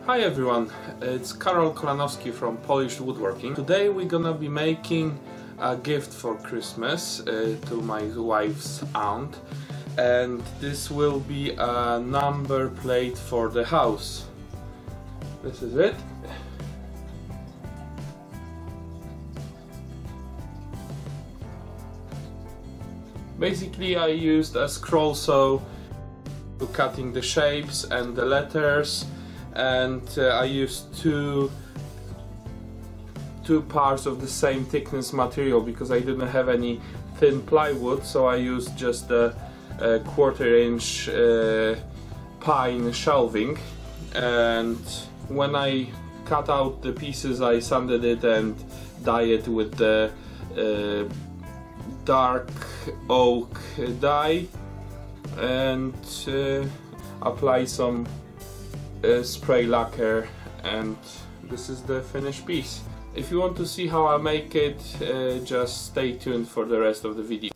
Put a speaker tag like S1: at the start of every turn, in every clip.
S1: Hi everyone, it's Karol Kolanowski from Polish Woodworking. Today we're gonna be making a gift for Christmas to my wife's aunt, and this will be a number plate for the house. This is it. Basically I used a scroll saw to cutting the shapes and the letters, and I used two parts of the same thickness material because I didn't have any thin plywood, so I used just a 1/4 inch pine shelving. And when I cut out the pieces, I sanded it and dyed it with the dark oak dye, and apply some spray lacquer, and this is the finished piece. If you want to see how I make it, just stay tuned for the rest of the video.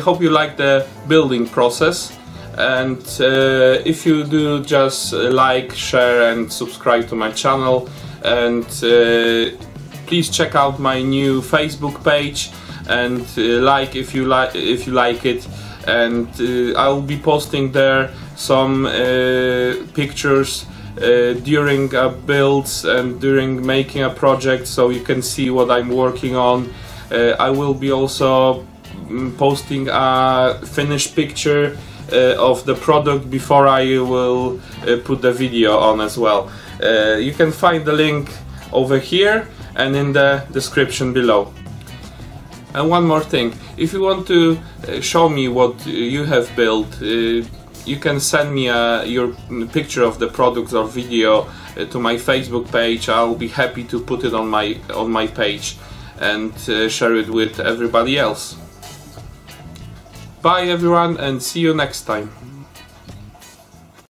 S1: hope you like the building process, and if you do, just like, share and subscribe to my channel, and please check out my new Facebook page and like if you like it, and I will be posting there some pictures during builds and during making a project, so you can see what I'm working on. I will be also posting a finished picture of the product before I will put the video on as well. You can find the link over here and in the description below. And one more thing, if you want to show me what you have built, you can send me your picture of the product or video to my Facebook page. I'll be happy to put it on my page and share it with everybody else. Bye everyone, and see you next time.